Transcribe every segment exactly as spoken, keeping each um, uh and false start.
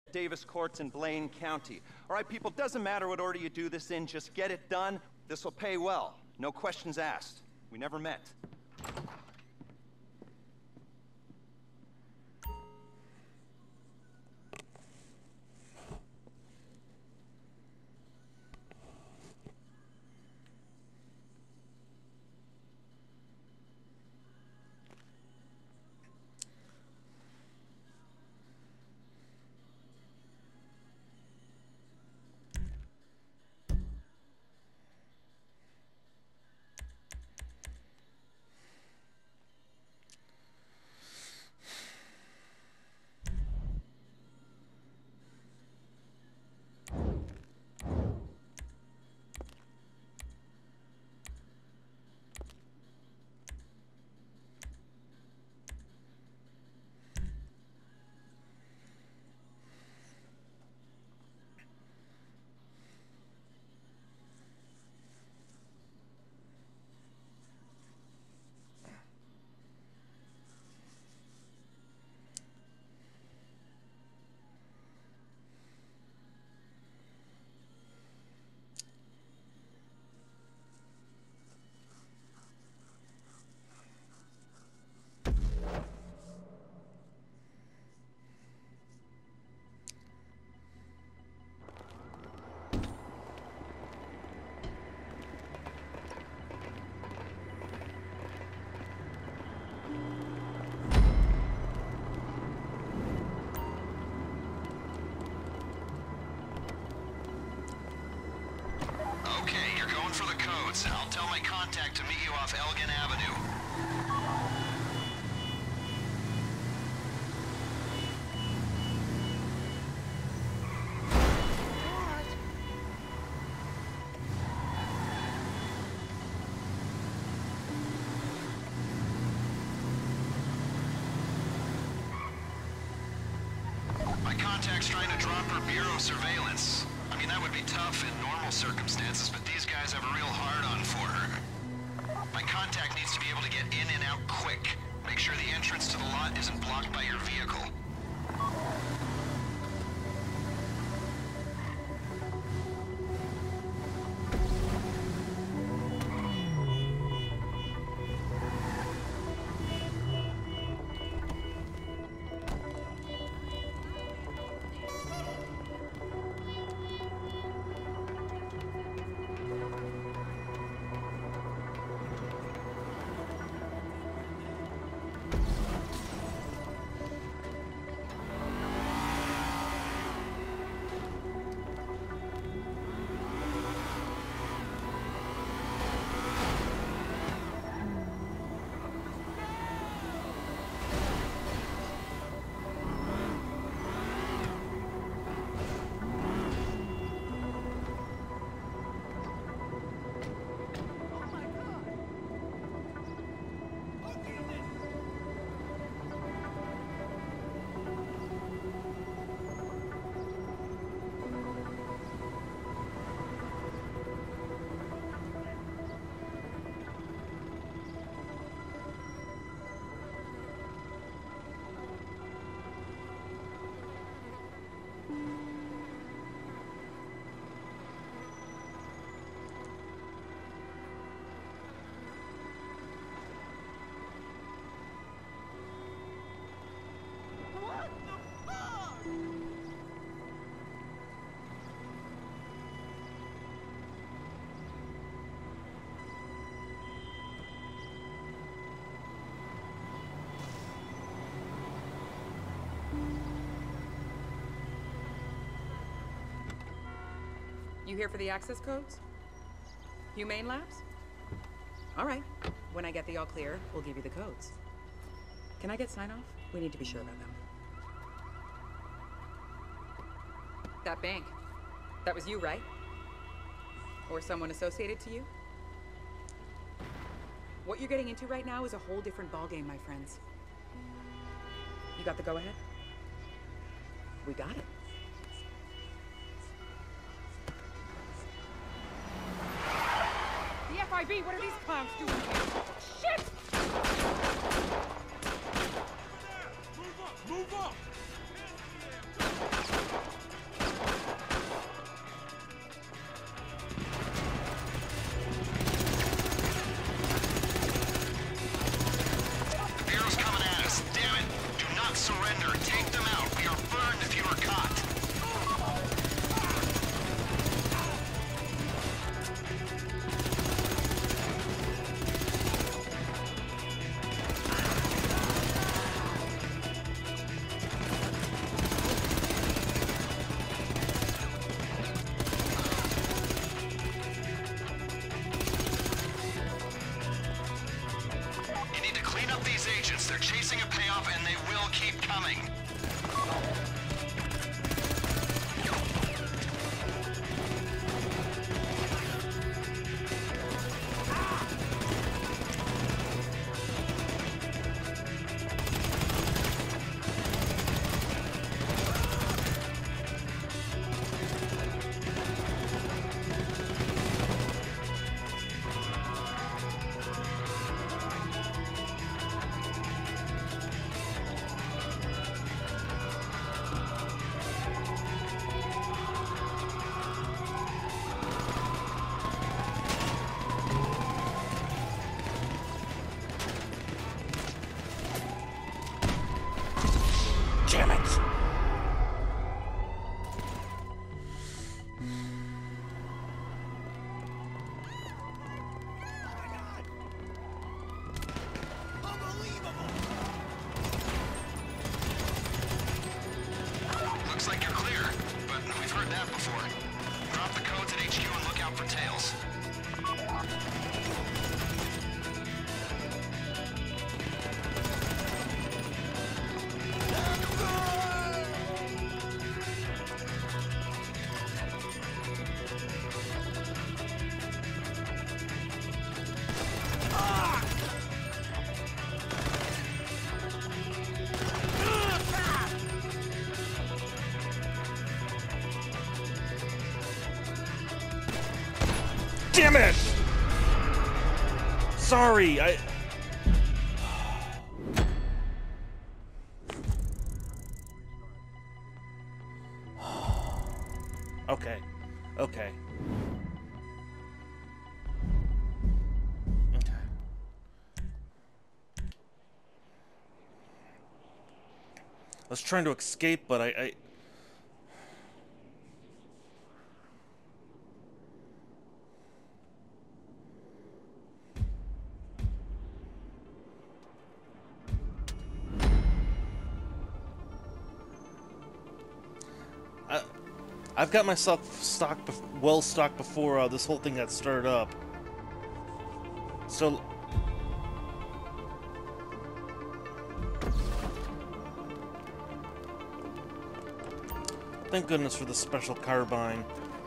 Davis Courts in Blaine County. All right, people, doesn't matter what order you do this in, just get it done. This will pay well. No questions asked. We never met. I'll tell my contact to meet you off Elgin Avenue. My contact's trying to drop her bureau surveillance. I mean, that would be tough in normal circumstances, but these guys have a real hard-on for her. My contact needs to be able to get in and out quick. Make sure the entrance to the lot isn't blocked by your vehicle. You here for the access codes? Humane Labs? All right. When I get the all clear, we'll give you the codes. Can I get sign off? We need to be sure about them. That bank. That was you, right? Or someone associated to you? What you're getting into right now is a whole different ballgame, my friends. You got the go-ahead? We got it. F I B, what are these clowns doing here? Shit! Move up! Move up! damn it! Sorry, I... Okay. Okay. Okay. I was trying to escape, but I... I... I... I've got myself stocked, bef well stocked before uh, this whole thing got stirred up. So... Thank goodness for the special carbine.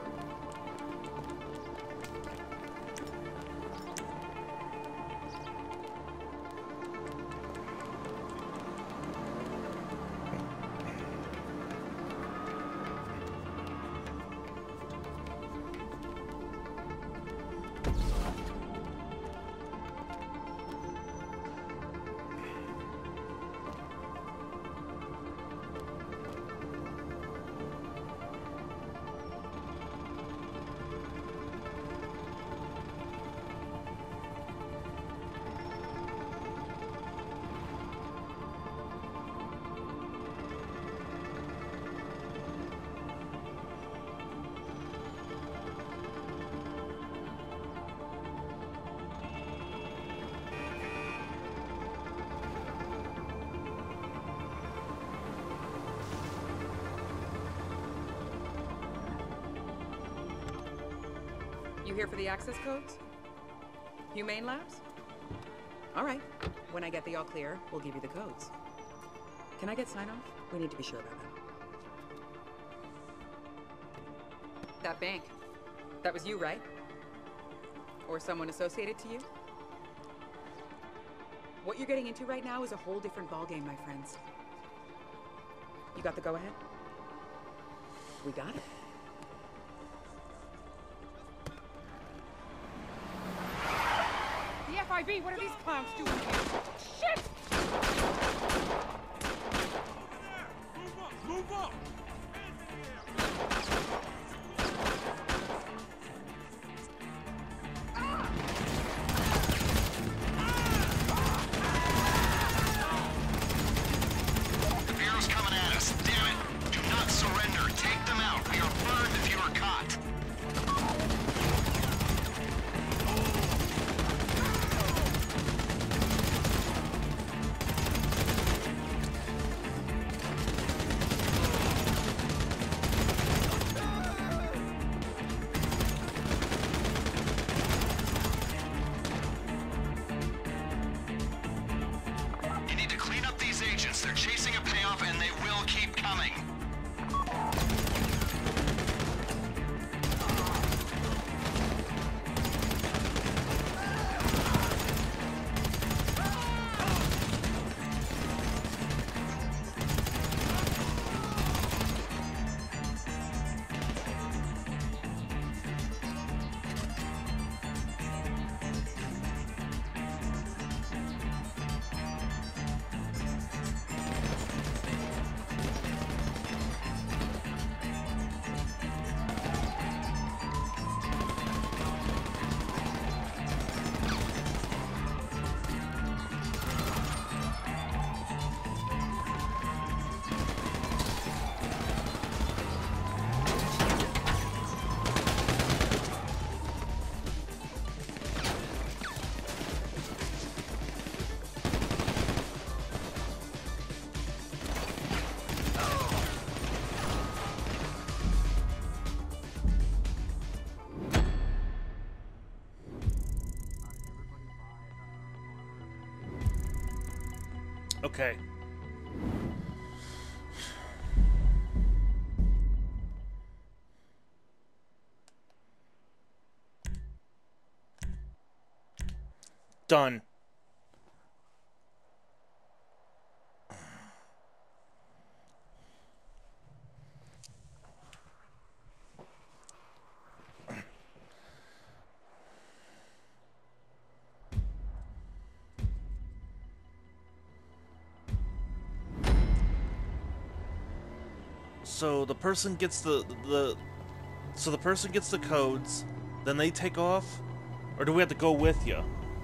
You here for the access codes? Humane Labs? All right. When I get the all clear, we'll give you the codes. Can I get sign off? We need to be sure about that. That bank. That was you, right? Or someone associated to you? What you're getting into right now is a whole different ballgame, my friends. You got the go-ahead? We got it. The F I B, what are these clowns doing here? Shit! Move up! Move up! The Bureau's coming at us. Damn it! Do not surrender. Take them out. We are burned if you are caught. You need to clean up these agents. They're chasing a payoff and they will keep coming. Okay. Done. So the person gets the the so the person gets the codes, then they take off, or do we have to go with you?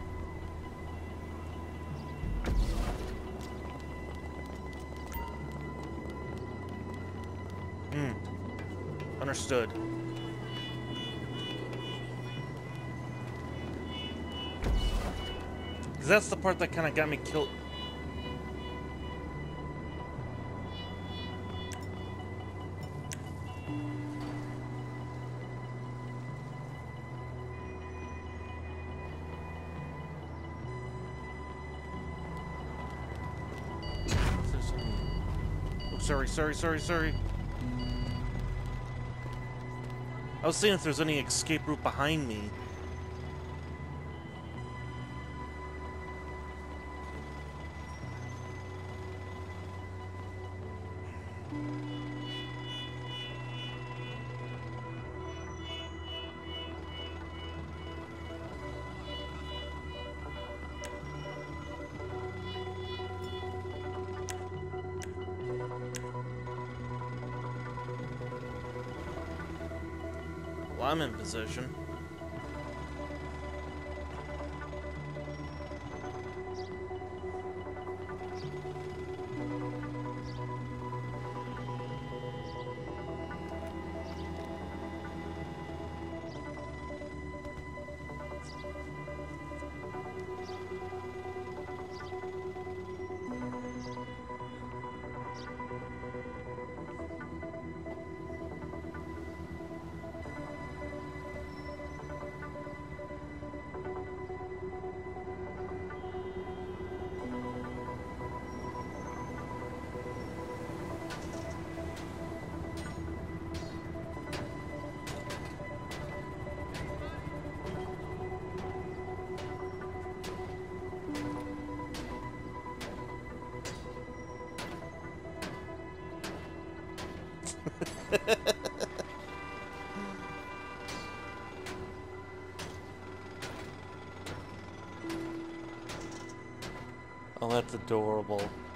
Hmm. Understood. Because that's the part that kind of got me killed. Oh, sorry, sorry, sorry, sorry. I was seeing if there's any escape route behind me. Well, I'm in position. Oh, that's adorable.